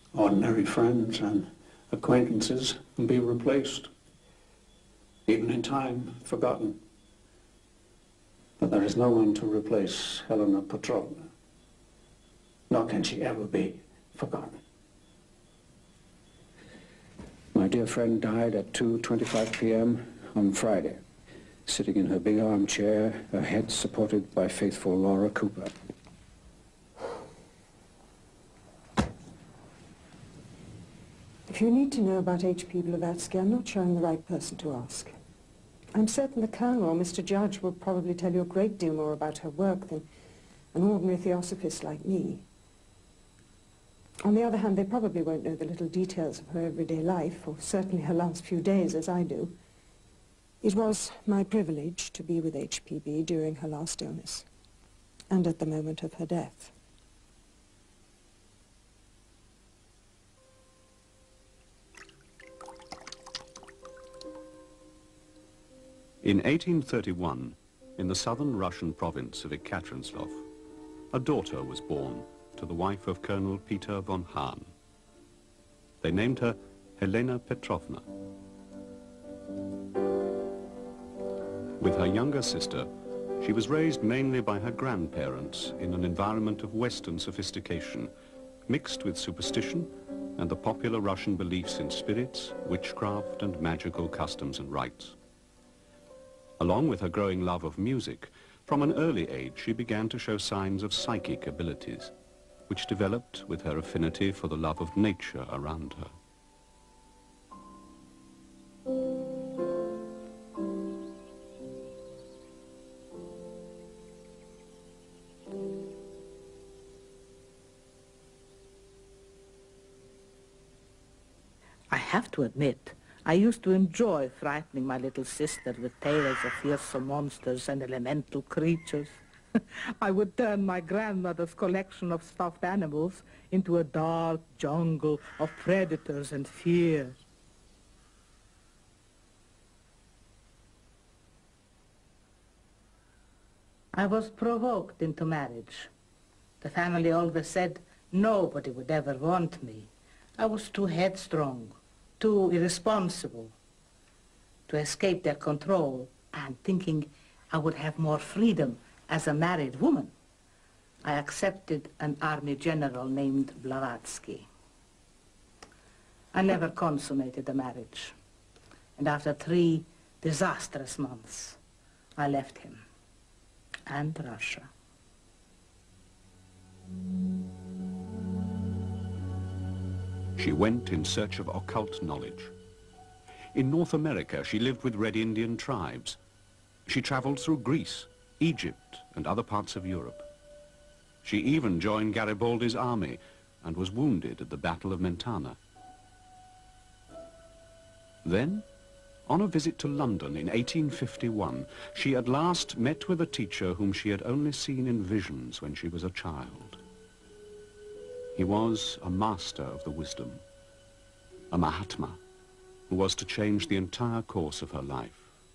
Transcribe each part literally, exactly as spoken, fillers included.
ordinary friends and acquaintances and be replaced, even in time forgotten. But there is no one to replace Helena Petrovna, nor can she ever be forgotten. My dear friend died at two twenty-five p m on Friday, sitting in her big armchair, her head supported by faithful Laura Cooper. If you need to know about H P Blavatsky, I'm not sure I'm the right person to ask. I'm certain the Colonel or Mister Judge will probably tell you a great deal more about her work than an ordinary theosophist like me. On the other hand, they probably won't know the little details of her everyday life, or certainly her last few days, as I do. It was my privilege to be with H P B during her last illness, and at the moment of her death. In eighteen thirty-one, in the southern Russian province of Ekaterinslov, a daughter was born to the wife of Colonel Peter von Hahn. They named her Helena Petrovna. With her younger sister, she was raised mainly by her grandparents in an environment of Western sophistication, mixed with superstition and the popular Russian beliefs in spirits, witchcraft, and magical customs and rites. Along with her growing love of music, from an early age she began to show signs of psychic abilities, which developed with her affinity for the love of nature around her. I have to admit, I used to enjoy frightening my little sister with tales of fearsome monsters and elemental creatures. I would turn my grandmother's collection of stuffed animals into a dark jungle of predators and fear. I was provoked into marriage. The family always said nobody would ever want me. I was too headstrong, too irresponsible to escape their control, and thinking I would have more freedom as a married woman, I accepted an army general named Blavatsky. I never consummated the marriage, and after three disastrous months, I left him and Russia. She went in search of occult knowledge. In North America, she lived with Red Indian tribes. She traveled through Greece, Egypt, and other parts of Europe. She even joined Garibaldi's army and was wounded at the Battle of Mentana. Then, on a visit to London in eighteen fifty-one, she at last met with a teacher whom she had only seen in visions when she was a child. He was a master of the wisdom, a Mahatma, who was to change the entire course of her life.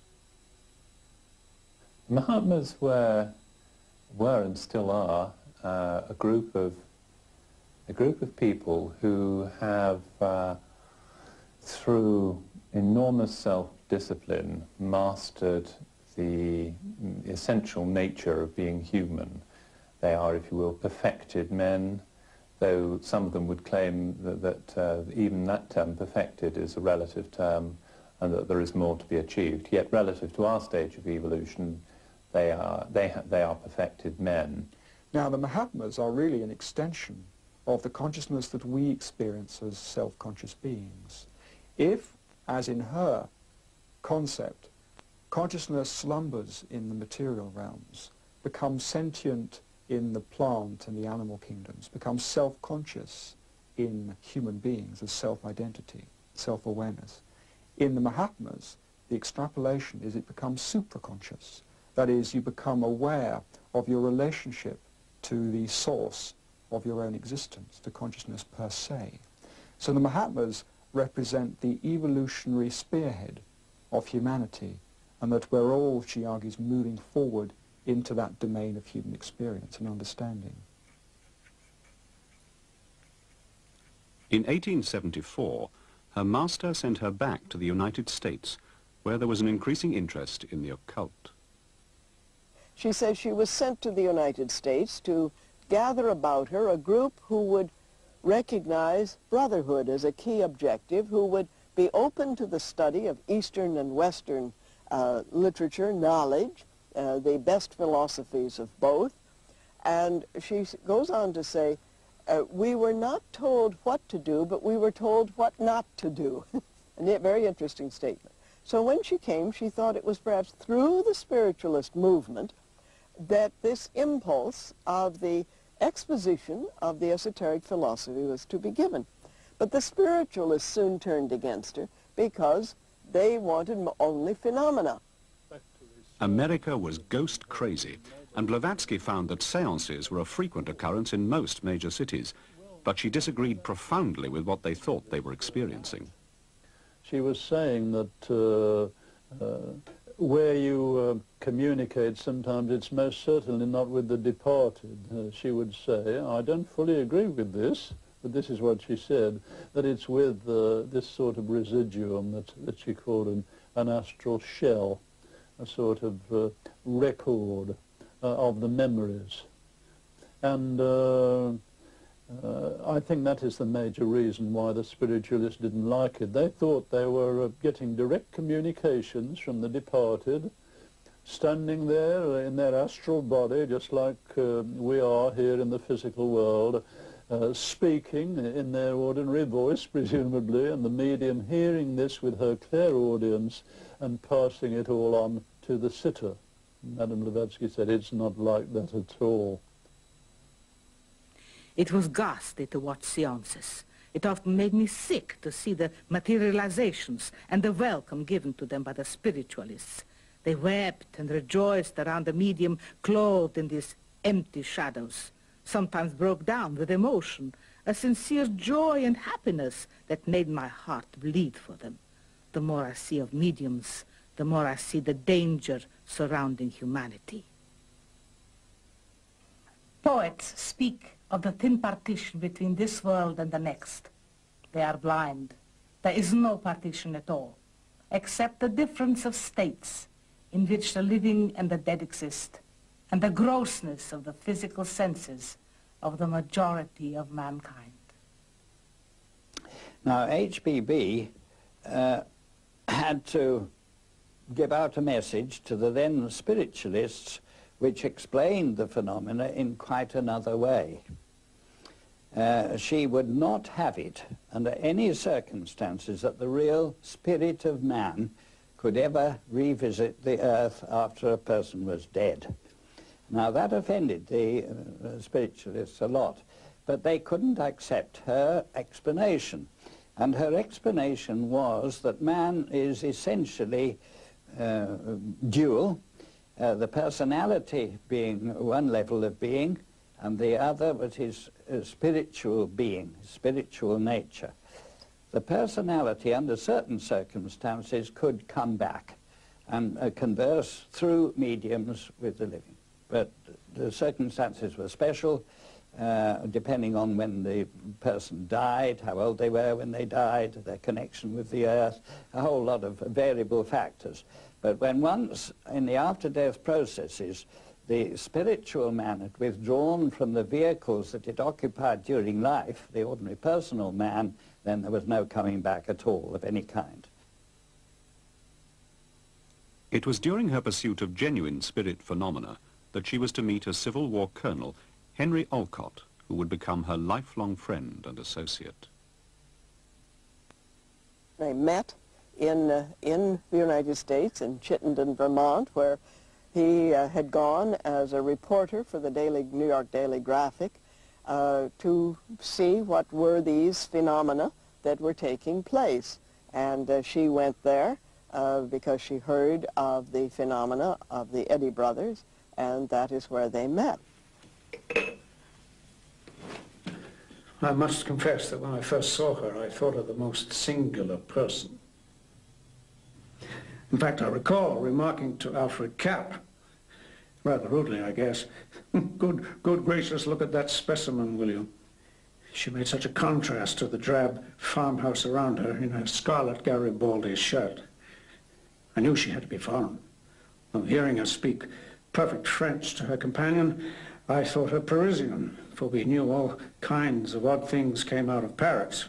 Mahatmas were, were and still are uh, a group of a group of people who have, uh, through enormous self-discipline, mastered the essential nature of being human. They are, if you will, perfected men, though some of them would claim that, that uh, even that term, perfected, is a relative term and that there is more to be achieved. Yet relative to our stage of evolution, they are, they ha they are perfected men. Now, the Mahatmas are really an extension of the consciousness that we experience as self-conscious beings. If, as in her concept, consciousness slumbers in the material realms, becomes sentient in the plant and the animal kingdoms, becomes self-conscious in human beings as self-identity, self-awareness. In the Mahatmas, the extrapolation is it becomes supraconscious. That is, you become aware of your relationship to the source of your own existence, to consciousness per se. So the Mahatmas represent the evolutionary spearhead of humanity, and that we're all, she argues, moving forward into that domain of human experience and understanding. In eighteen seventy-four, her master sent her back to the United States, where there was an increasing interest in the occult. She says she was sent to the United States to gather about her a group who would recognize brotherhood as a key objective, who would be open to the study of Eastern and Western uh, literature, knowledge, uh, the best philosophies of both. And she goes on to say, uh, we were not told what to do, but we were told what not to do. A very interesting statement. So when she came, she thought it was perhaps through the spiritualist movement that this impulse of the exposition of the esoteric philosophy was to be given. But the spiritualists soon turned against her because they wanted only phenomena. America was ghost crazy, and Blavatsky found that seances were a frequent occurrence in most major cities, but she disagreed profoundly with what they thought they were experiencing. She was saying that uh, uh, where you uh, communicate, sometimes it's most certainly not with the departed. Uh, she would say, I don't fully agree with this, but this is what she said, that it's with uh, this sort of residuum that, that she called an, an astral shell, a sort of uh, record uh, of the memories. And uh, uh, I think that is the major reason why the spiritualists didn't like it. They thought they were uh, getting direct communications from the departed, standing there in their astral body, just like uh, we are here in the physical world, uh, speaking in their ordinary voice, presumably, and the medium hearing this with her clairaudience and passing it all on to the sitter. Madame Blavatsky said, it's not like that at all. It was ghastly to watch seances. It often made me sick to see the materializations and the welcome given to them by the spiritualists. They wept and rejoiced around the medium clothed in these empty shadows, sometimes broke down with emotion, a sincere joy and happiness that made my heart bleed for them. The more I see of mediums, the more I see the danger surrounding humanity. Poets speak of the thin partition between this world and the next. They are blind. There is no partition at all, except the difference of states in which the living and the dead exist, and the grossness of the physical senses of the majority of mankind. Now, H P B uh, had to give out a message to the then spiritualists which explained the phenomena in quite another way. Uh, she would not have it under any circumstances that the real spirit of man could ever revisit the earth after a person was dead. Now that offended the uh, spiritualists a lot, but they couldn't accept her explanation. And her explanation was that man is essentially uh, dual, uh, the personality being one level of being, and the other was his uh, spiritual being, spiritual nature. The personality, under certain circumstances, could come back and uh, converse through mediums with the living. But the circumstances were special, uh, depending on when the person died, how old they were when they died, their connection with the earth, a whole lot of variable factors. But when once, in the after-death processes, the spiritual man had withdrawn from the vehicles that it occupied during life, the ordinary personal man, then there was no coming back at all of any kind. It was during her pursuit of genuine spirit phenomena that she was to meet a Civil War colonel, Henry Olcott, who would become her lifelong friend and associate. They met in, uh, in the United States, in Chittenden, Vermont, where he uh, had gone as a reporter for the Daily, New York Daily Graphic uh, to see what were these phenomena that were taking place. And uh, she went there uh, because she heard of the phenomena of the Eddy brothers, and that is where they met. I must confess that when I first saw her, I thought her the most singular person. In fact, I recall remarking to Alfred Kapp, rather rudely, I guess, good, good gracious, look at that specimen, will you? She made such a contrast to the drab farmhouse around her in her scarlet Garibaldi shirt. I knew she had to be foreign. On hearing her speak perfect French to her companion, I thought her Parisian, for we knew all kinds of odd things came out of Paris.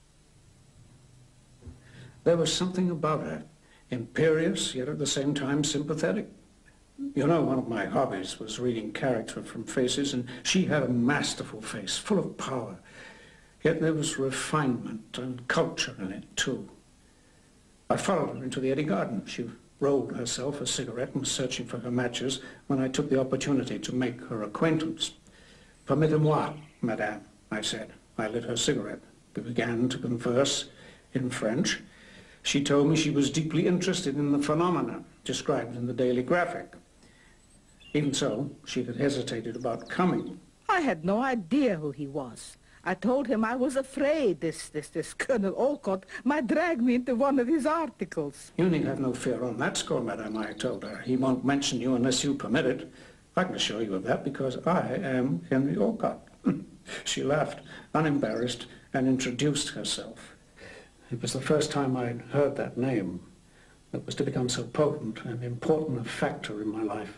There was something about her, imperious, yet at the same time sympathetic. You know, one of my hobbies was reading character from faces, and she had a masterful face, full of power. Yet there was refinement and culture in it, too. I followed her into the Eddy Garden. She rolled herself a cigarette and was searching for her matches when I took the opportunity to make her acquaintance. "Permettez-moi, madame," I said. I lit her cigarette. We began to converse in French. She told me she was deeply interested in the phenomena described in the Daily Graphic. Even so, she had hesitated about coming. I had no idea who he was. I told him I was afraid this, this, this Colonel Olcott might drag me into one of his articles. "You need have no fear on that score, madame," I told her. "He won't mention you unless you permit it. I can assure you of that because I am Henry Olcott." She laughed, unembarrassed, and introduced herself. It was the first time I'd heard that name that was to become so potent and important a factor in my life.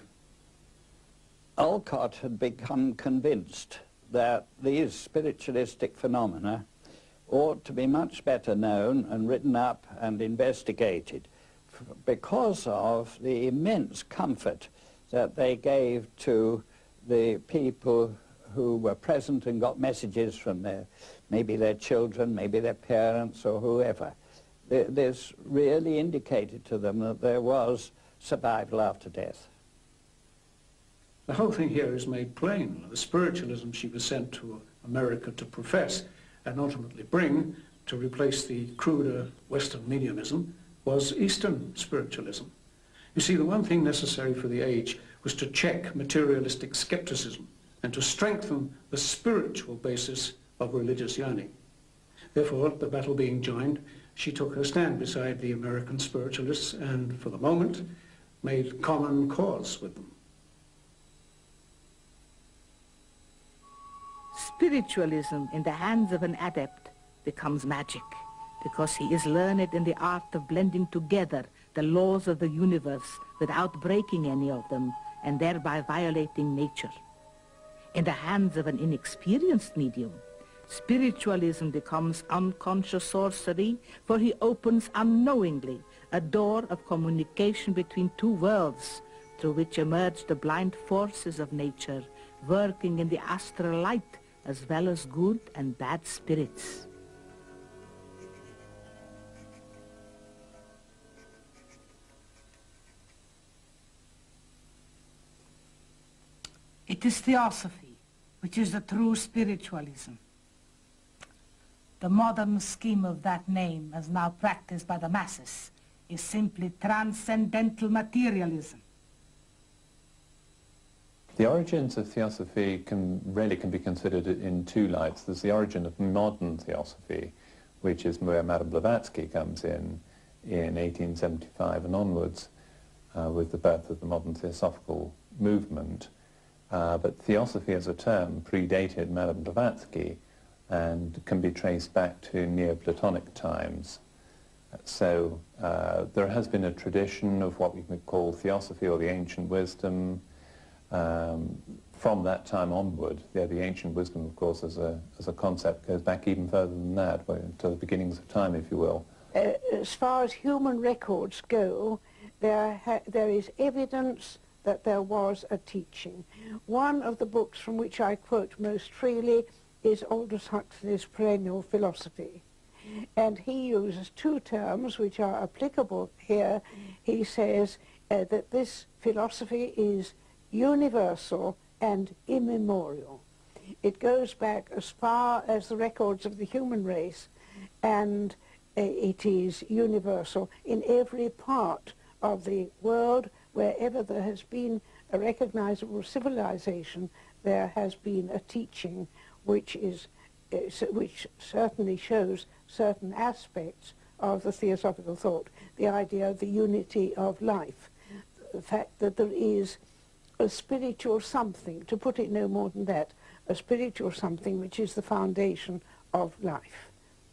Olcott had become convinced that these spiritualistic phenomena ought to be much better known and written up and investigated because of the immense comfort that they gave to the people who were present and got messages from their, maybe their children, maybe their parents or whoever. This really indicated to them that there was survival after death. The whole thing here is made plain. The spiritualism she was sent to America to profess and ultimately bring to replace the cruder Western mediumism was Eastern spiritualism. You see, the one thing necessary for the age was to check materialistic skepticism and to strengthen the spiritual basis of religious yearning. Therefore, the battle being joined, she took her stand beside the American spiritualists and, for the moment, made common cause with them. Spiritualism in the hands of an adept becomes magic because he is learned in the art of blending together the laws of the universe without breaking any of them and thereby violating nature. In the hands of an inexperienced medium, spiritualism becomes unconscious sorcery, for he opens unknowingly a door of communication between two worlds through which emerge the blind forces of nature, working in the astral light as well as good and bad spirits. It is theosophy, which is the true spiritualism. The modern scheme of that name, as now practiced by the masses, is simply transcendental materialism. The origins of theosophy can really can be considered in two lights. There's the origin of modern theosophy, which is where Madame Blavatsky comes in, in eighteen seventy-five and onwards, uh, with the birth of the modern theosophical movement. Uh, but theosophy as a term predated Madame Blavatsky and can be traced back to Neoplatonic times. So uh, there has been a tradition of what we could call theosophy or the ancient wisdom. Um, from that time onward, yeah, the ancient wisdom, of course, as a, as a concept goes back even further than that, to the beginnings of time, if you will. Uh, as far as human records go, there, ha there is evidence that there was a teaching. One of the books from which I quote most freely is Aldous Huxley's Perennial Philosophy. And he uses two terms which are applicable here. He says uh, that this philosophy is universal and immemorial. It goes back as far as the records of the human race, and uh, it is universal in every part of the world. Wherever there has been a recognizable civilization, there has been a teaching which is uh, which certainly shows certain aspects of the theosophical thought. The idea of the unity of life, the fact that there is a spiritual something, to put it no more than that, a spiritual something which is the foundation of life.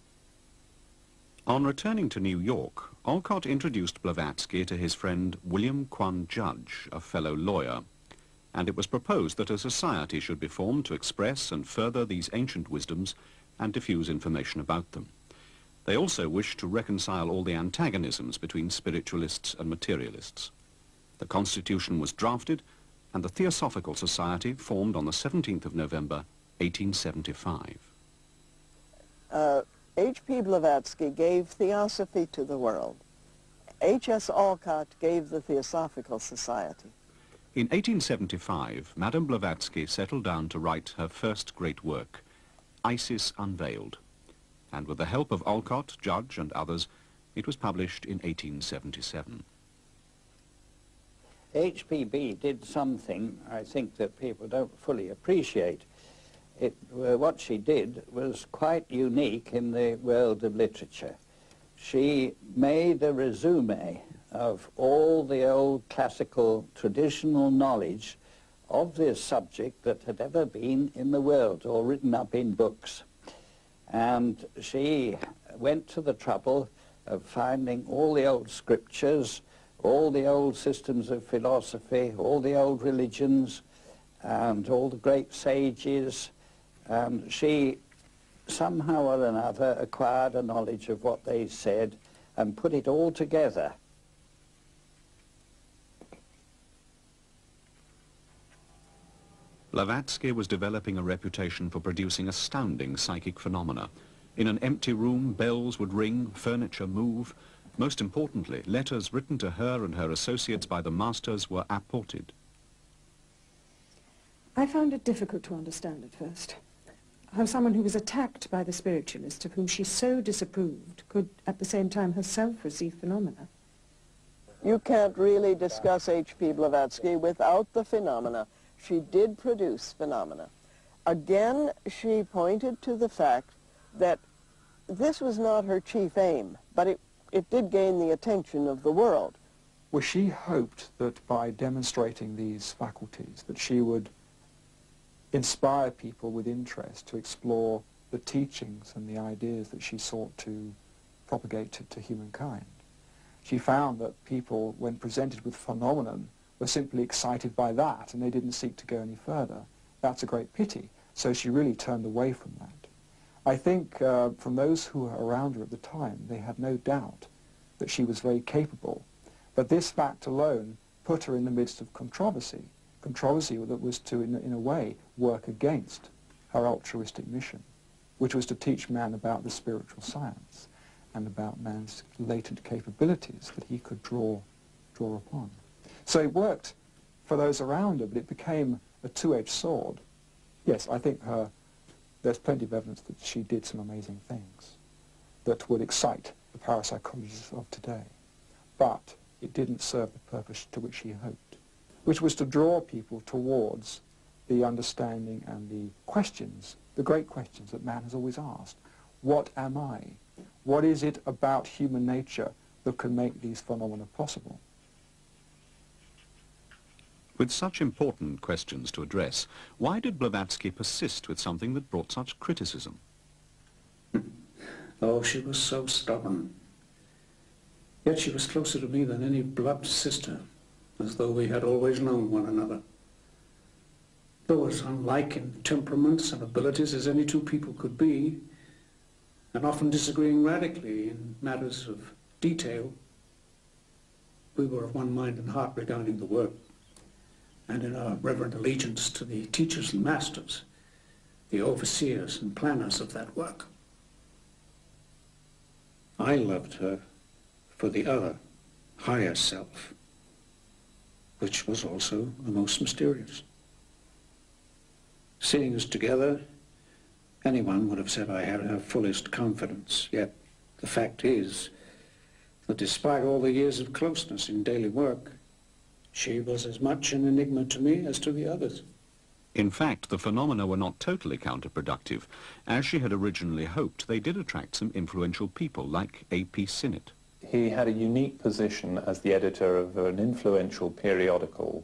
On returning to New York, Olcott introduced Blavatsky to his friend William Quan Judge, a fellow lawyer, and it was proposed that a society should be formed to express and further these ancient wisdoms and diffuse information about them. They also wished to reconcile all the antagonisms between spiritualists and materialists. The Constitution was drafted, and the Theosophical Society formed on the seventeenth of November, eighteen seventy-five. Uh, H P Blavatsky gave Theosophy to the world. H S Olcott gave the Theosophical Society. In eighteen seventy-five, Madame Blavatsky settled down to write her first great work, Isis Unveiled, and with the help of Olcott, Judge, and others, it was published in eighteen seventy-seven. H P B did something, I think, that people don't fully appreciate. It, uh, what she did was quite unique in the world of literature. She made a resume of all the old classical traditional knowledge of this subject that had ever been in the world or written up in books. And she went to the trouble of finding all the old scriptures, all the old systems of philosophy, all the old religions, and all the great sages. And she somehow or another acquired a knowledge of what they said and put it all together. Blavatsky was developing a reputation for producing astounding psychic phenomena. In an empty room, bells would ring, furniture move. Most importantly, letters written to her and her associates by the masters were apported. I found it difficult to understand at first how someone who was attacked by the spiritualist of whom she so disapproved could at the same time herself receive phenomena. You can't really discuss H P Blavatsky without the phenomena. She did produce phenomena. Again, she pointed to the fact that this was not her chief aim, but it, it did gain the attention of the world. Well, she hoped that by demonstrating these faculties, that she would inspire people with interest to explore the teachings and the ideas that she sought to propagate to, to humankind. She found that people, when presented with phenomenon, were simply excited by that, and they didn't seek to go any further. That's a great pity. So she really turned away from that. I think uh, from those who were around her at the time, they had no doubt that she was very capable. But this fact alone put her in the midst of controversy, controversy that was to, in, in a way, work against her altruistic mission, which was to teach man about the spiritual science and about man's latent capabilities that he could draw, draw upon. So it worked for those around her, but it became a two-edged sword. Yes, I think her, there's plenty of evidence that she did some amazing things that would excite the parapsychologists of today. But it didn't serve the purpose to which she hoped, which was to draw people towards the understanding and the questions, the great questions that man has always asked. What am I? What is it about human nature that can make these phenomena possible? With such important questions to address, why did Blavatsky persist with something that brought such criticism? Oh, she was so stubborn. Yet she was closer to me than any blood sister, as though we had always known one another. Though as unlike in temperaments and abilities as any two people could be, and often disagreeing radically in matters of detail, we were of one mind and heart regarding the work, and in our reverent allegiance to the teachers and masters, the overseers and planners of that work. I loved her for the other, higher self, which was also the most mysterious. Seeing us together, anyone would have said I had her fullest confidence, yet the fact is that despite all the years of closeness in daily work, she was as much an enigma to me as to the others. In fact, the phenomena were not totally counterproductive. As she had originally hoped, they did attract some influential people, like A P Sinnett. He had a unique position as the editor of an influential periodical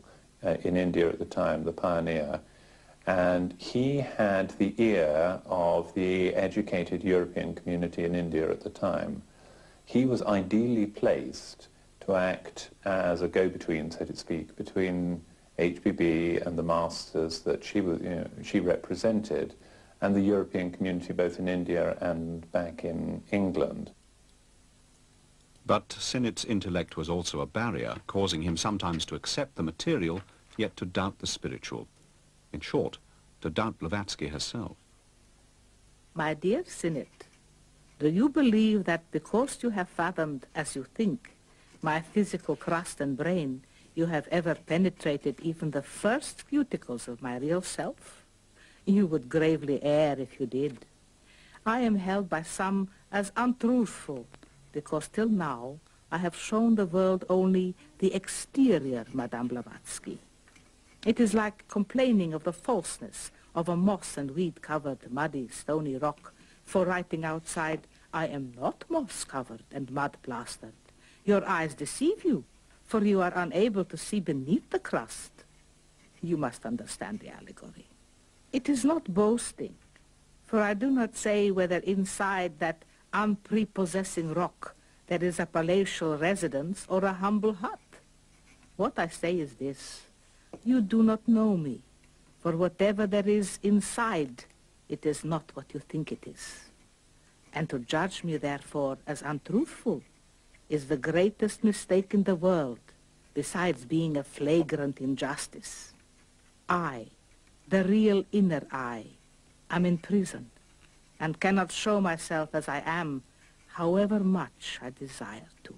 uh, in India at the time, the pioneer, and he had the ear of the educated European community in India at the time. He was ideally placed to act as a go-between, so to speak, between H P B and the masters that she was, you know, she represented, and the European community both in India and back in England. But Sinnett's intellect was also a barrier, causing him sometimes to accept the material, yet to doubt the spiritual. In short, to doubt Blavatsky herself. My dear Sinnett, do you believe that because you have fathomed, as you think, my physical crust and brain, you have ever penetrated even the first cuticles of my real self? You would gravely err if you did. I am held by some as untruthful, because till now I have shown the world only the exterior Madame Blavatsky. It is like complaining of the falseness of a moss and weed-covered, muddy, stony rock, for writing outside, I am not moss-covered and mud-plastered. Your eyes deceive you, for you are unable to see beneath the crust. You must understand the allegory. It is not boasting, for I do not say whether inside that unprepossessing rock there is a palatial residence or a humble hut. What I say is this: you do not know me, for whatever there is inside, it is not what you think it is. And to judge me, therefore, as untruthful is the greatest mistake in the world, besides being a flagrant injustice. I, the real inner I, am in prison, and cannot show myself as I am, however much I desire to.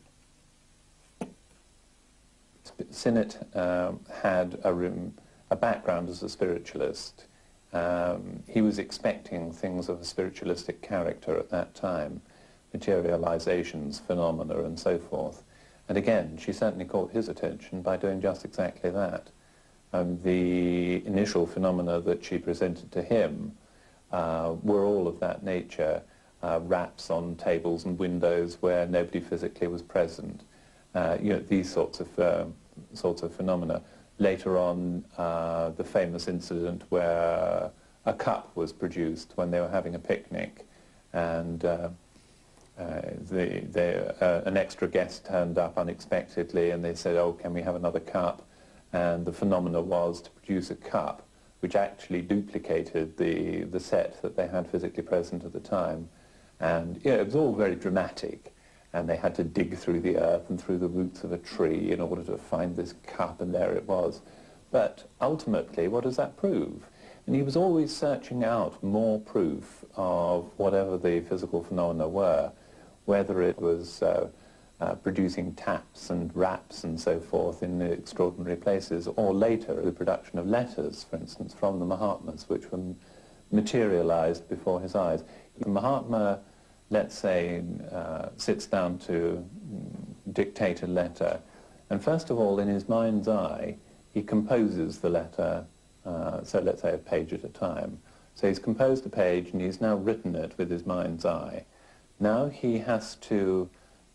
Sinnett um, had a, room, a background as a spiritualist. Um, he was expecting things of a spiritualistic character at that time, materializations, phenomena, and so forth. And again, she certainly caught his attention by doing just exactly that. Um, the initial phenomena that she presented to him uh, were all of that nature, uh, raps on tables and windows where nobody physically was present, uh, you know, these sorts of, uh, sorts of phenomena. Later on, uh, the famous incident where a cup was produced when they were having a picnic, and uh, uh, the, the, uh, an extra guest turned up unexpectedly, and they said, oh, can we have another cup? And the phenomena was to produce a cup which actually duplicated the, the set that they had physically present at the time. And yeah, it was all very dramatic, and they had to dig through the earth and through the roots of a tree in order to find this cup, and there it was. But ultimately, what does that prove? And he was always searching out more proof of whatever the physical phenomena were, whether it was uh, uh, producing taps and raps and so forth in extraordinary places, or later the production of letters, for instance, from the Mahatmas, which were materialized before his eyes. The Mahatma, let's say, uh, sits down to dictate a letter, and first of all, in his mind's eye, he composes the letter, uh, so let's say a page at a time. So he's composed a page, and he's now written it with his mind's eye. Now he has to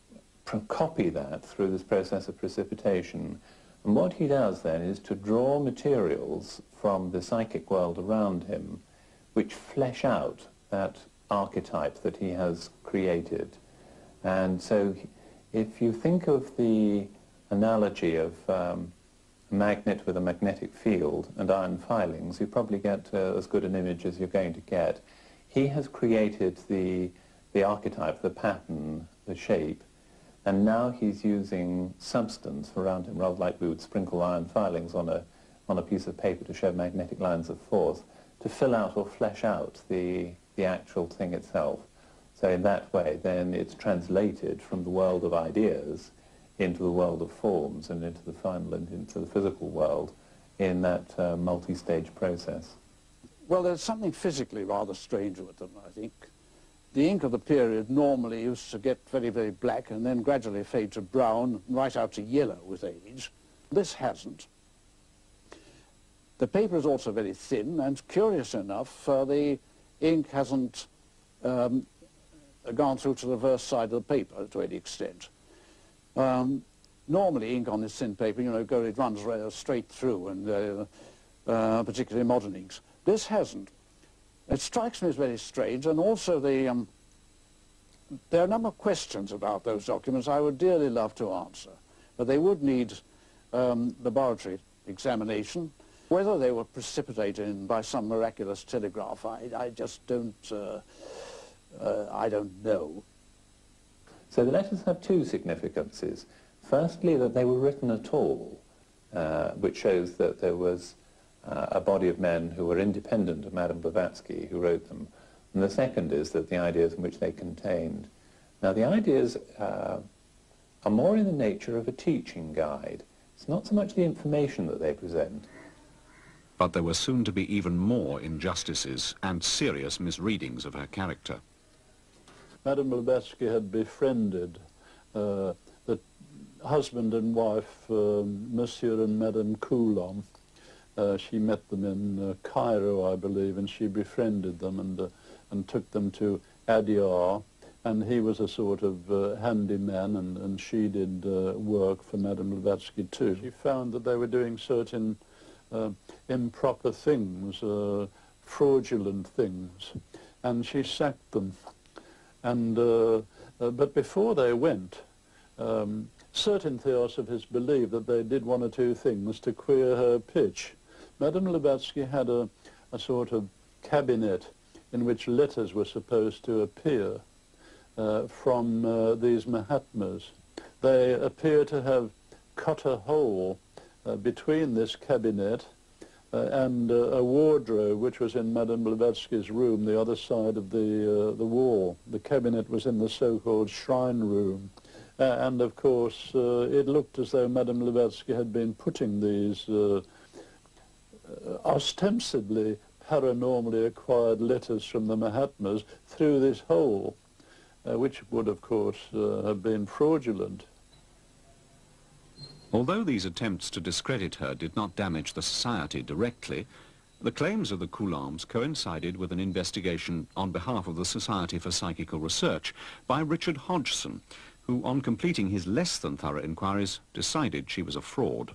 copy that through this process of precipitation, and what he does then is to draw materials from the psychic world around him which flesh out that archetype that he has created. And so if you think of the analogy of um, a magnet with a magnetic field and iron filings, you probably get uh, as good an image as you're going to get. He has created the, the archetype, the pattern, the shape, and now he's using substance around him, rather like we would sprinkle iron filings on a, on a piece of paper to show magnetic lines of force, to fill out or flesh out the, the actual thing itself. So in that way, then it's translated from the world of ideas into the world of forms and into the final and into the physical world in that uh, multi-stage process. Well, there's something physically rather strange with them, I think. The ink of the period normally used to get very, very black and then gradually fade to brown, right out to yellow with age. This hasn't. The paper is also very thin, and curious enough, uh, the ink hasn't um, gone through to the reverse side of the paper to any extent. Um, normally ink on this thin paper, you know, go, it runs uh, straight through, and uh, uh, particularly modern inks. This hasn't. It strikes me as very strange, and also the, um, there are a number of questions about those documents I would dearly love to answer, but they would need um, laboratory examination. Whether they were precipitated in by some miraculous telegraph, I, I just don't, uh, uh, I don't know. So the letters have two significances. Firstly, that they were written at all, uh, which shows that there was uh, a body of men who were independent of Madame Blavatsky who wrote them. And the second is that the ideas in which they contained. Now the ideas uh, are more in the nature of a teaching guide. It's not so much the information that they present. But there were soon to be even more injustices and serious misreadings of her character. Madame Blavatsky had befriended uh, the husband and wife, um, Monsieur and Madame Coulomb. Uh, she met them in uh, Cairo, I believe, and she befriended them and, uh, and took them to Adyar. And he was a sort of uh, handyman, and, and she did uh, work for Madame Blavatsky too. She found that they were doing certain uh, improper things, uh, fraudulent things, and she sacked them. And, uh, uh, but before they went, um, certain theosophists believed that they did one or two things to queer her pitch. Madame Blavatsky had a, a sort of cabinet in which letters were supposed to appear uh, from uh, these Mahatmas. They appear to have cut a hole uh, between this cabinet uh, and uh, a wardrobe which was in Madame Blavatsky's room, the other side of the, uh, the wall. The cabinet was in the so-called shrine room. Uh, and of course, uh, it looked as though Madame Blavatsky had been putting these uh, uh, ostensibly paranormally acquired letters from the Mahatmas through this hole, uh, which would, of course, uh, have been fraudulent. Although these attempts to discredit her did not damage the society directly, the claims of the Coulombs coincided with an investigation on behalf of the Society for Psychical Research by Richard Hodgson, who, on completing his less than thorough inquiries, decided she was a fraud.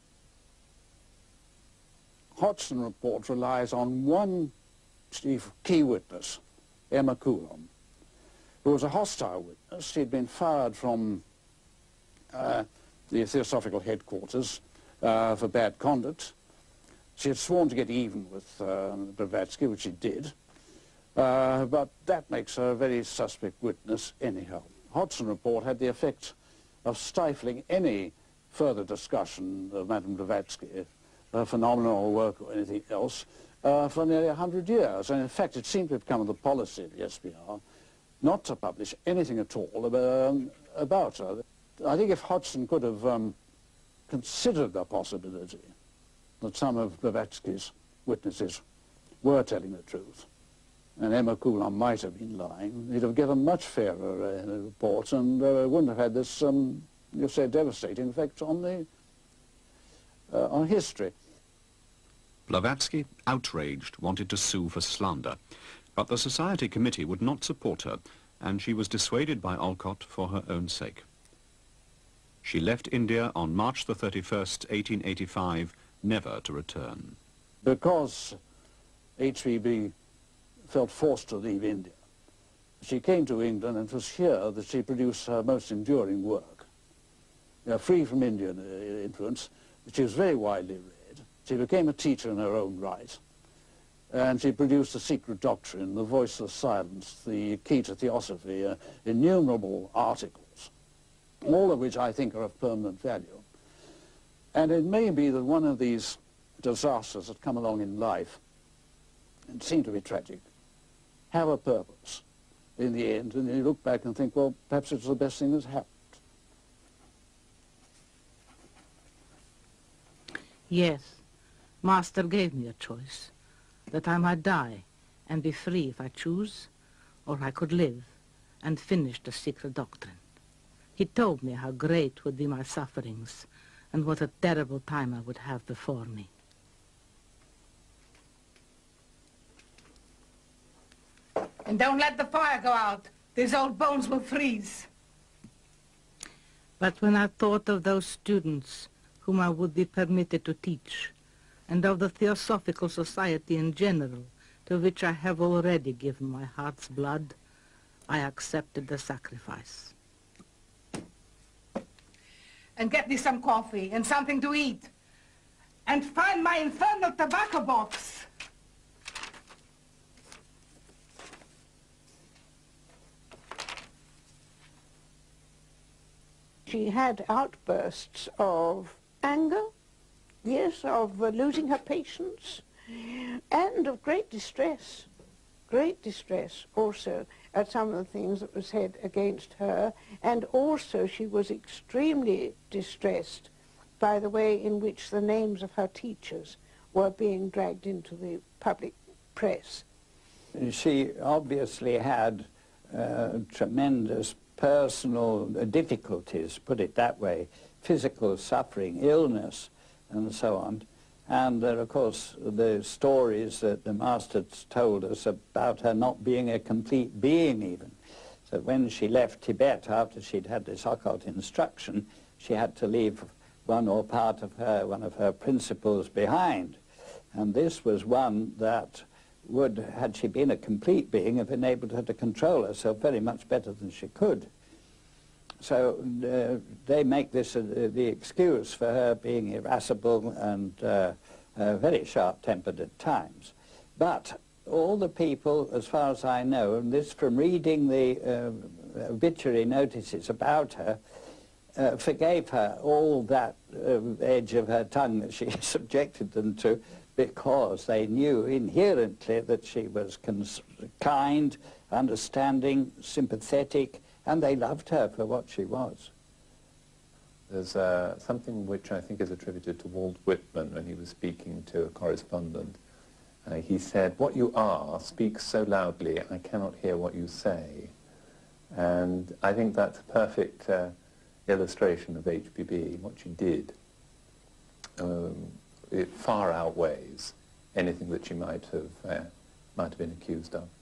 Hodgson report relies on one chief key witness, Emma Coulomb, who was a hostile witness. She'd been fired from uh, the Theosophical headquarters uh, for bad conduct. She had sworn to get even with uh, Blavatsky, which she did, uh, but that makes her a very suspect witness anyhow. Hodgson report had the effect of stifling any further discussion of Madame Blavatsky, her phenomenal work or anything else, uh, for nearly a hundred years. And in fact, it seemed to have become the policy of the S P R not to publish anything at all about, um, about her. I think if Hodgson could have um, considered the possibility that some of Blavatsky's witnesses were telling the truth, and Emma Coulomb might have been lying, he'd have given much fairer uh, reports, and uh, wouldn't have had this, um, you say, devastating effect on the uh, on history. Blavatsky, outraged, wanted to sue for slander, but the Society Committee would not support her, and she was dissuaded by Olcott for her own sake. She left India on March the thirty-first, eighteen eighty-five, never to return. Because H V B felt forced to leave India, she came to England, and it was here that she produced her most enduring work. You know, free from Indian uh, influence, she was very widely read. She became a teacher in her own right, and she produced The Secret Doctrine, The Voiceless Silence, The Key to Theosophy, uh, innumerable articles, all of which I think are of permanent value. And it may be that one of these disasters that come along in life, and seem to be tragic, have a purpose in the end, and you look back and think, well, perhaps it's the best thing that's happened. Yes, Master gave me a choice, that I might die and be free if I choose, or I could live and finish the secret doctrine. He told me how great would be my sufferings and what a terrible time I would have before me. And don't let the fire go out. These old bones will freeze. But when I thought of those students whom I would be permitted to teach, and of the Theosophical Society in general, to which I have already given my heart's blood, I accepted the sacrifice. And get me some coffee and something to eat. And find my infernal tobacco box. She had outbursts of anger, yes, of uh, losing her patience, and of great distress, great distress also at some of the things that were said against her, and also she was extremely distressed by the way in which the names of her teachers were being dragged into the public press. She obviously had uh, tremendous personal difficulties, put it that way, physical suffering, illness, and so on. And there are, of course, the stories that the masters told us about her not being a complete being even. So when she left Tibet after she'd had this occult instruction, she had to leave one or part of her, one of her principles behind. And this was one that would, had she been a complete being, have enabled her to control herself very much better than she could. So uh, they make this uh, the excuse for her being irascible and uh, uh, very sharp-tempered at times. But all the people, as far as I know, and this from reading the uh, obituary notices about her, uh, forgave her all that uh, edge of her tongue that she subjected them to, because they knew inherently that she was cons kind, understanding, sympathetic, and they loved her for what she was. There's uh, something which I think is attributed to Walt Whitman when he was speaking to a correspondent. Uh, he said, "What you are speaks so loudly, I cannot hear what you say." And I think that's a perfect uh, illustration of H P B, what she did. Um, it far outweighs anything that she might have, uh, might have been accused of.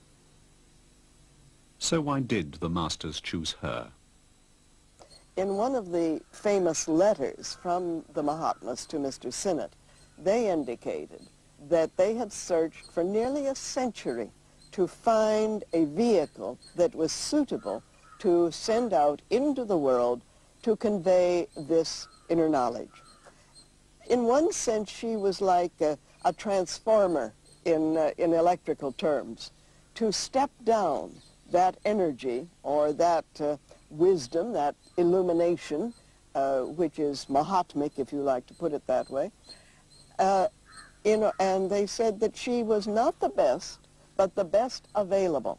So why did the masters choose her? In one of the famous letters from the Mahatmas to Mister Sinnett, they indicated that they had searched for nearly a century to find a vehicle that was suitable to send out into the world to convey this inner knowledge. In one sense, she was like a, a transformer in, uh, in electrical terms, to step down that energy or that uh, wisdom, that illumination, uh, which is Mahatmic, if you like to put it that way. Uh, in, and they said that she was not the best, but the best available.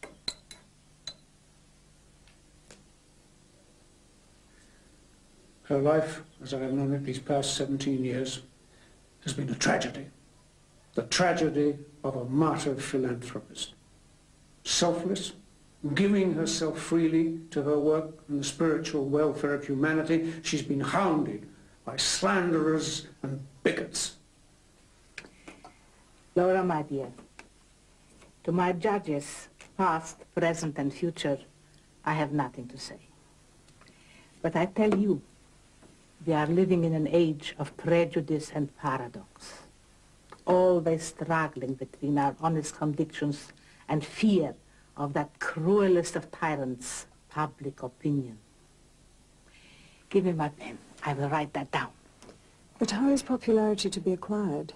Her life, as I have known it these past seventeen years, has been a tragedy. The tragedy of a martyr philanthropist. Selfless, giving herself freely to her work and the spiritual welfare of humanity, she's been hounded by slanderers and bigots. Laura, my dear, to my judges, past, present, and future, I have nothing to say. But I tell you, we are living in an age of prejudice and paradox, always struggling between our honest convictions and fear of that cruelest of tyrants, public opinion. Give me my pen. I will write that down. But how is popularity to be acquired?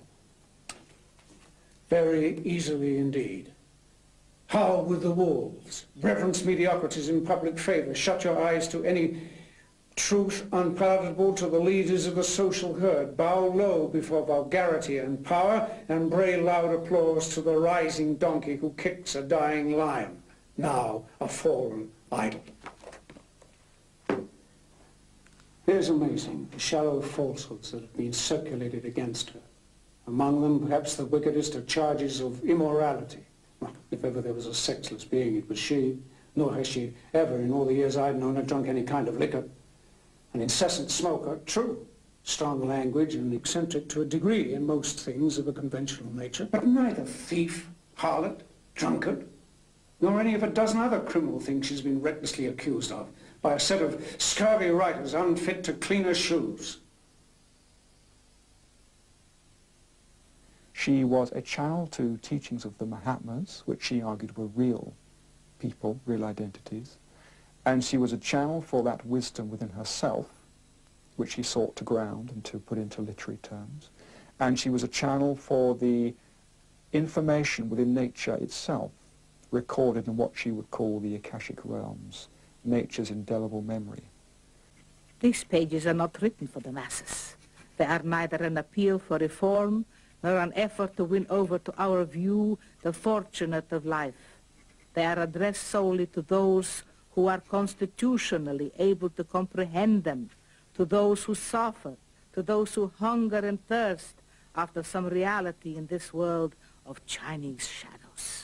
Very easily indeed. Howl with the wolves, reverence mediocrities in public favor, shut your eyes to any truth unpalatable to the leaders of the social herd, bow low before vulgarity and power, and bray loud applause to the rising donkey who kicks a dying lion, now a fallen idol. It is amazing the shallow falsehoods that have been circulated against her. Among them, perhaps the wickedest are charges of immorality. Well, if ever there was a sexless being, it was she, nor has she ever, in all the years I've known her, drunk any kind of liquor. An incessant smoker, true, strong language and eccentric to a degree in most things of a conventional nature, but neither thief, harlot, drunkard, nor any of a dozen other criminal things she's been recklessly accused of. by a set of scurvy writers unfit to clean her shoes. She was a channel to teachings of the Mahatmas, which she argued were real people, real identities, and she was a channel for that wisdom within herself, which she sought to ground and to put into literary terms, and she was a channel for the information within nature itself, recorded in what she would call the Akashic realms, nature's indelible memory. These pages are not written for the masses. They are neither an appeal for reform nor an effort to win over to our view the fortunate of life. They are addressed solely to those who are constitutionally able to comprehend them, to those who suffer, to those who hunger and thirst after some reality in this world of Chinese shadows.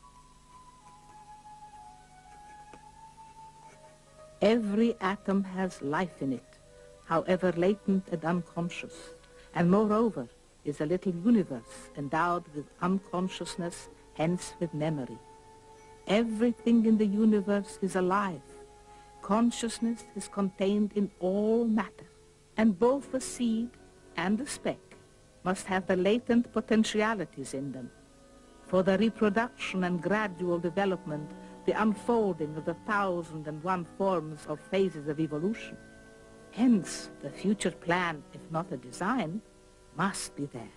Every atom has life in it, however latent and unconscious, and moreover is a little universe endowed with unconsciousness, hence with memory. Everything in the universe is alive. Consciousness is contained in all matter, and both the seed and the speck must have the latent potentialities in them for the reproduction and gradual development, the unfolding of the thousand and one forms of phases of evolution. Hence, the future plan, if not a design, must be there.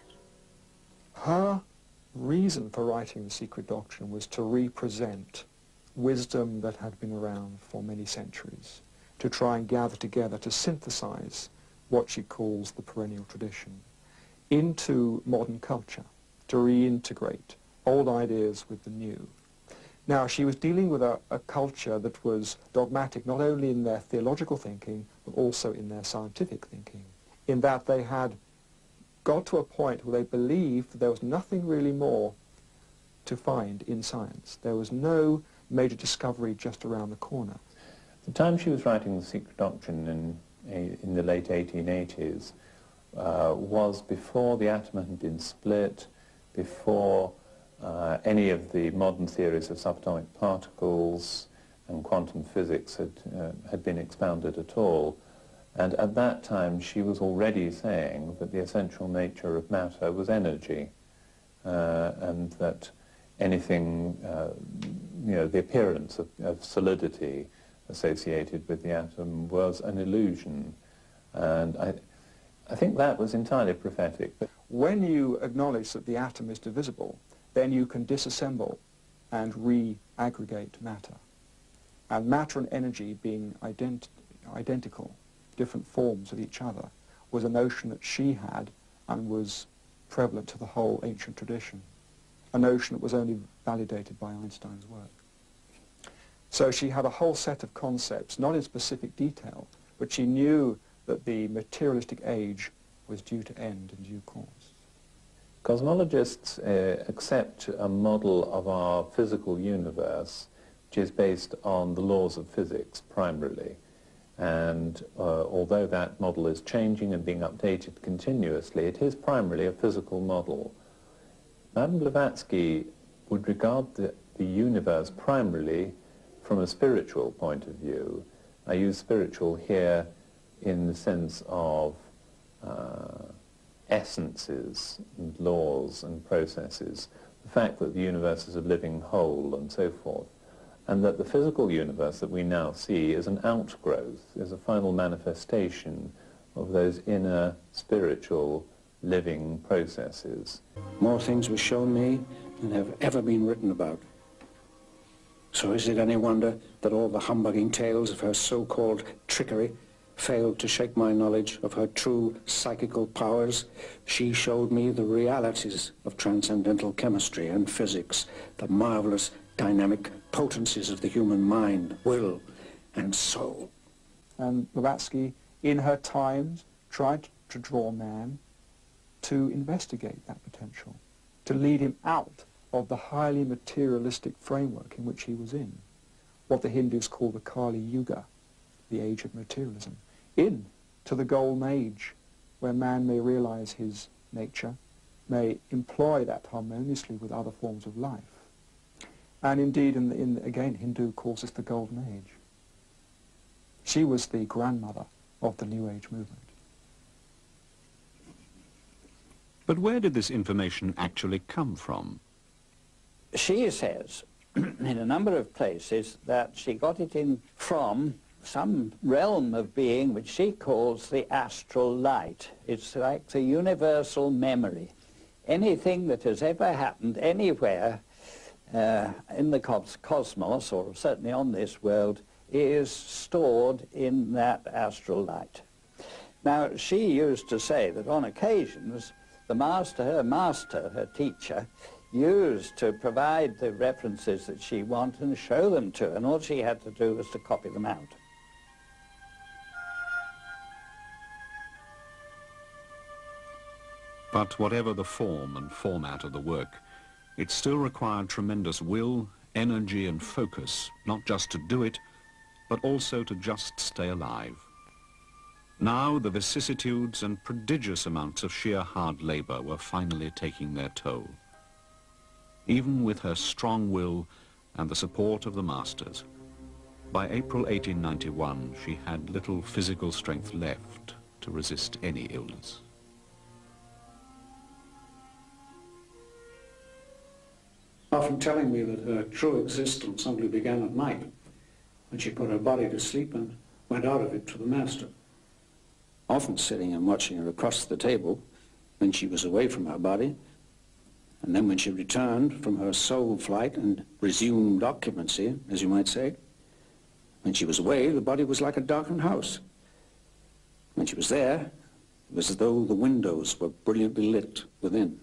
Her reason for writing The Secret Doctrine was to represent wisdom that had been around for many centuries, to try and gather together, to synthesize what she calls the perennial tradition into modern culture, to reintegrate old ideas with the new. Now, she was dealing with a, a culture that was dogmatic not only in their theological thinking, but also in their scientific thinking, in that they had got to a point where they believed that there was nothing really more to find in science. There was no major discovery just around the corner. The time she was writing The Secret Doctrine in, in the late eighteen eighties uh, was before the atom had been split, before uh, any of the modern theories of subatomic particles and quantum physics had, uh, had been expounded at all. And at that time, she was already saying that the essential nature of matter was energy, uh, and that anything, uh, you know, the appearance of, of solidity associated with the atom was an illusion. And I, I think that was entirely prophetic. But when you acknowledge that the atom is divisible, then you can disassemble and re-aggregate matter. And matter and energy being ident identical, different forms of each other, was a notion that she had and was prevalent to the whole ancient tradition, a notion that was only validated by Einstein's work. So she had a whole set of concepts, not in specific detail, but she knew that the materialistic age was due to end in due course. Cosmologists uh, accept a model of our physical universe which is based on the laws of physics primarily. And uh, although that model is changing and being updated continuously, it is primarily a physical model. Madame Blavatsky would regard the, the universe primarily from a spiritual point of view. I use spiritual here in the sense of uh, essences and laws and processes, the fact that the universe is a living whole and so forth, and that the physical universe that we now see is an outgrowth, is a final manifestation of those inner spiritual living processes. More things were shown me than have ever been written about. So is it any wonder that all the humbugging tales of her so-called trickery failed to shake my knowledge of her true psychical powers? She showed me the realities of transcendental chemistry and physics, the marvelous dynamic potencies of the human mind, will, and soul. And Blavatsky, in her times, tried to draw man to investigate that potential, to lead him out of the highly materialistic framework in which he was in, what the Hindus call the Kali Yuga, the age of materialism, in to the golden age, where man may realize his nature, may employ that harmoniously with other forms of life. And indeed, in, the, in the, again, Hindu calls this the golden age. She was the grandmother of the New Age movement. But where did this information actually come from? She says in a number of places that she got it in from some realm of being which she calls the astral light. It's like the universal memory. Anything that has ever happened anywhere uh, in the cos cosmos, or certainly on this world, is stored in that astral light. Now, she used to say that on occasions, the master, her master, her teacher, used to provide the references that she wanted and show them to her, and all she had to do was to copy them out. But whatever the form and format of the work, it still required tremendous will, energy and focus, not just to do it, but also to just stay alive. Now the vicissitudes and prodigious amounts of sheer hard labor were finally taking their toll. Even with her strong will and the support of the masters, by April eighteen ninety-one she had little physical strength left to resist any illness. Often telling me that her true existence only began at night, when she put her body to sleep and went out of it to the master. Often sitting and watching her across the table when she was away from her body, and then when she returned from her soul flight and resumed occupancy, as you might say, when she was away, the body was like a darkened house. When she was there, it was as though the windows were brilliantly lit within.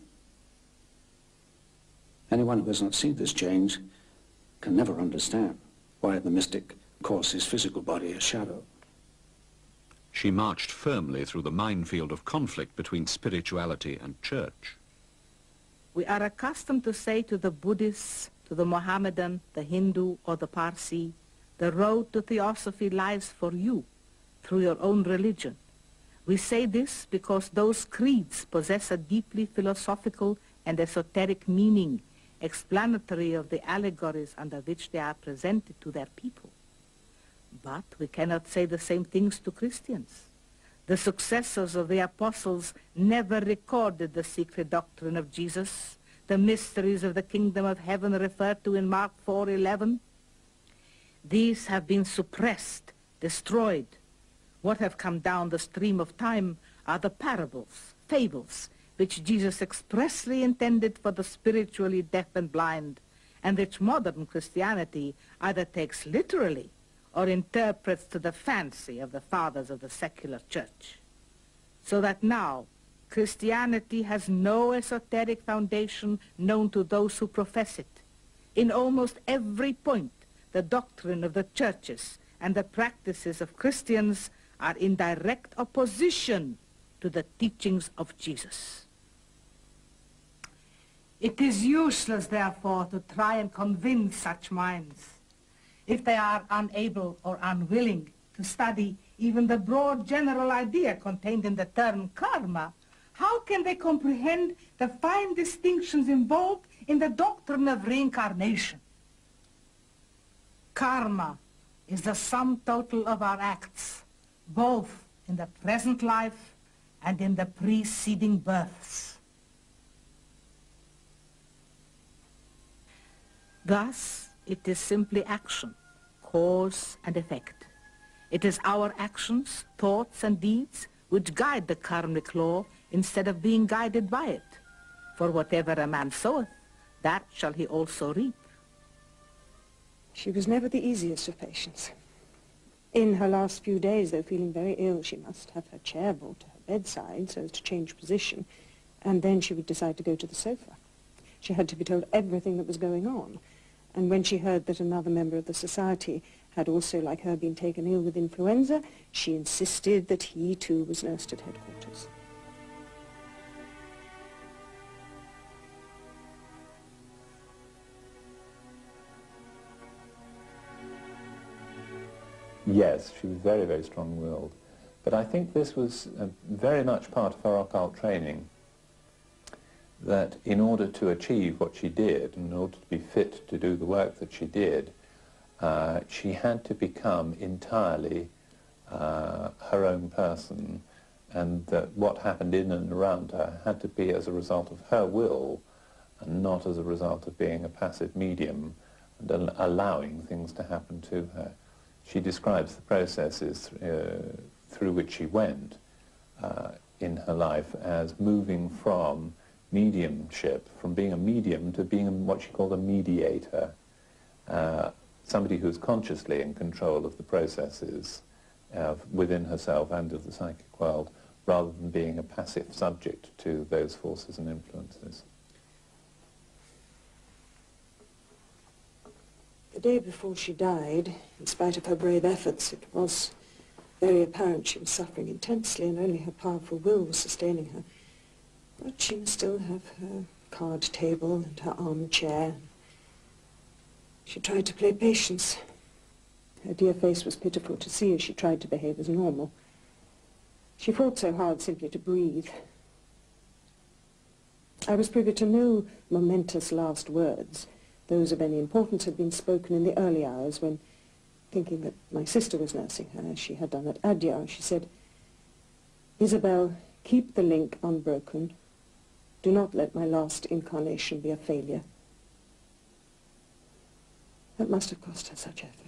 Anyone who has not seen this change can never understand why the mystic calls his physical body a shadow. She marched firmly through the minefield of conflict between spirituality and church. We are accustomed to say to the Buddhist, to the Mohammedan, the Hindu, or the Parsi, the road to theosophy lies for you through your own religion. We say this because those creeds possess a deeply philosophical and esoteric meaning, explanatory of the allegories under which they are presented to their people. But we cannot say the same things to Christians. The successors of the apostles never recorded the secret doctrine of Jesus, the mysteries of the kingdom of heaven referred to in Mark four eleven. These have been suppressed, destroyed. What have come down the stream of time are the parables, fables, which Jesus expressly intended for the spiritually deaf and blind, and which modern Christianity either takes literally or interprets to the fancy of the fathers of the secular church. So that now, Christianity has no esoteric foundation known to those who profess it. In almost every point, the doctrine of the churches and the practices of Christians are in direct opposition to the teachings of Jesus. It is useless, therefore, to try and convince such minds. If they are unable or unwilling to study even the broad general idea contained in the term karma, how can they comprehend the fine distinctions involved in the doctrine of reincarnation? Karma is the sum total of our acts, both in the present life and in the preceding births. Thus, it is simply action, cause and effect. It is our actions, thoughts and deeds which guide the karmic law instead of being guided by it. For whatever a man soweth, that shall he also reap. She was never the easiest of patients. In her last few days, though feeling very ill, she must have her chair brought to her bedside so as to change position, and then she would decide to go to the sofa. She had to be told everything that was going on, and when she heard that another member of the society had also, like her, been taken ill with influenza, she insisted that he too was nursed at headquarters. Yes, she was very, very strong-willed. But I think this was uh, very much part of her occult training, that in order to achieve what she did, in order to be fit to do the work that she did, uh, she had to become entirely uh, her own person, and that what happened in and around her had to be as a result of her will and not as a result of being a passive medium and al allowing things to happen to her. She describes the processes uh, through which she went uh, in her life as moving from mediumship, from being a medium to being what she called a mediator, uh, somebody who's consciously in control of the processes uh, within herself and of the psychic world, rather than being a passive subject to those forces and influences. The day before she died, in spite of her brave efforts, it was very apparent she was suffering intensely and only her powerful will was sustaining her. But she must still have her card table and her armchair. She tried to play patience. Her dear face was pitiful to see as she tried to behave as normal. She fought so hard simply to breathe. I was privy to no momentous last words. Those of any importance had been spoken in the early hours when, thinking that my sister was nursing her, as she had done at Adyar, she said, "Isabel, keep the link unbroken. Do not let my last incarnation be a failure." That must have cost her such effort.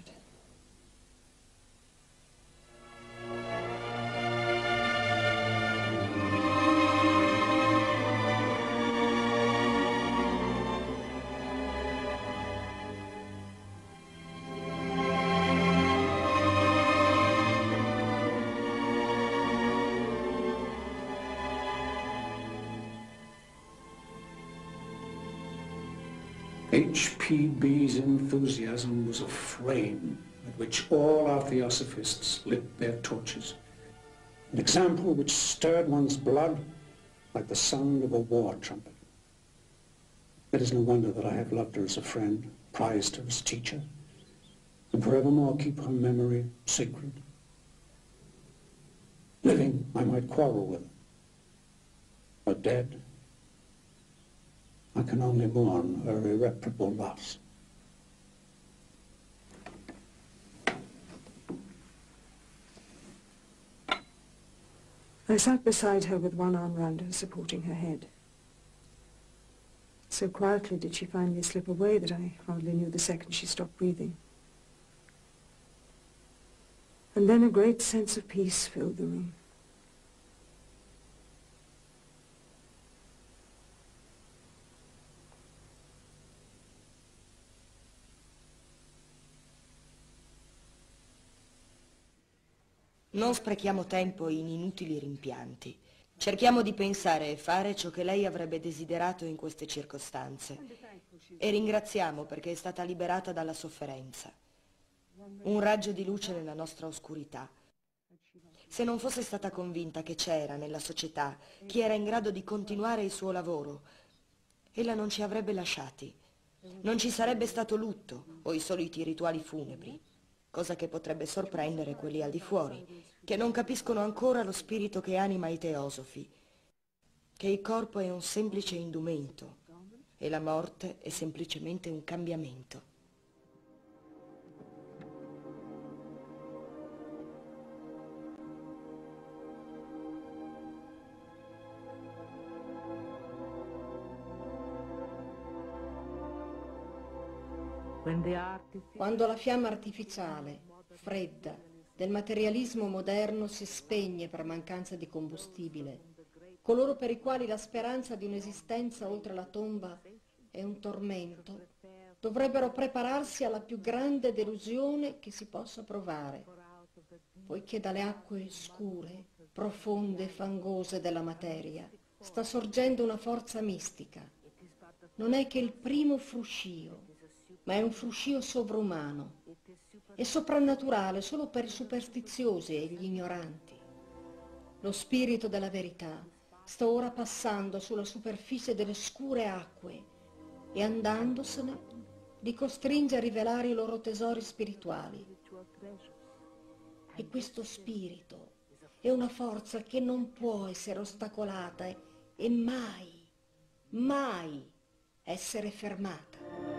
H P B's enthusiasm was a flame at which all our theosophists lit their torches. An example which stirred one's blood like the sound of a war trumpet. It is no wonder that I have loved her as a friend, prized her as teacher, and forevermore keep her memory sacred. Living, I might quarrel with her, but dead, I can only mourn her irreparable loss. I sat beside her with one arm round her, supporting her head. So quietly did she finally slip away that I hardly knew the second she stopped breathing. And then a great sense of peace filled the room. Non sprechiamo tempo in inutili rimpianti. Cerchiamo di pensare e fare ciò che lei avrebbe desiderato in queste circostanze. E ringraziamo perché è stata liberata dalla sofferenza. Un raggio di luce nella nostra oscurità. Se non fosse stata convinta che c'era nella società chi era in grado di continuare il suo lavoro, ella non ci avrebbe lasciati. Non ci sarebbe stato lutto o i soliti rituali funebri. Cosa che potrebbe sorprendere quelli al di fuori, che non capiscono ancora lo spirito che anima i teosofi, che il corpo è un semplice indumento e la morte è semplicemente un cambiamento. Quando la fiamma artificiale, fredda, del materialismo moderno si spegne per mancanza di combustibile, coloro per i quali la speranza di un'esistenza oltre la tomba è un tormento, dovrebbero prepararsi alla più grande delusione che si possa provare, poiché dalle acque scure, profonde e fangose della materia sta sorgendo una forza mistica. Non è che il primo fruscio, ma è un fruscio sovrumano e soprannaturale solo per i superstiziosi e gli ignoranti. Lo spirito della verità sta ora passando sulla superficie delle scure acque e andandosene li costringe a rivelare i loro tesori spirituali. E questo spirito è una forza che non può essere ostacolata e mai, mai essere fermata.